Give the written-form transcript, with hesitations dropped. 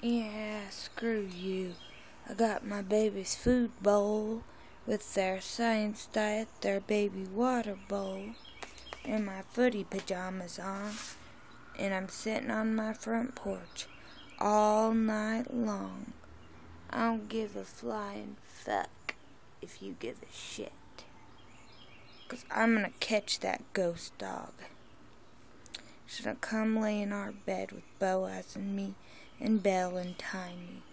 Yeah, screw you. I got my baby's food bowl with their science diet, their baby water bowl, and my footy pajamas on, and I'm sitting on my front porch all night long. I don't give a flying fuck if you give a shit. 'Cause I'm gonna catch that ghost dog. She's gonna come lay in our bed with Boaz and me and Belle and Tiny.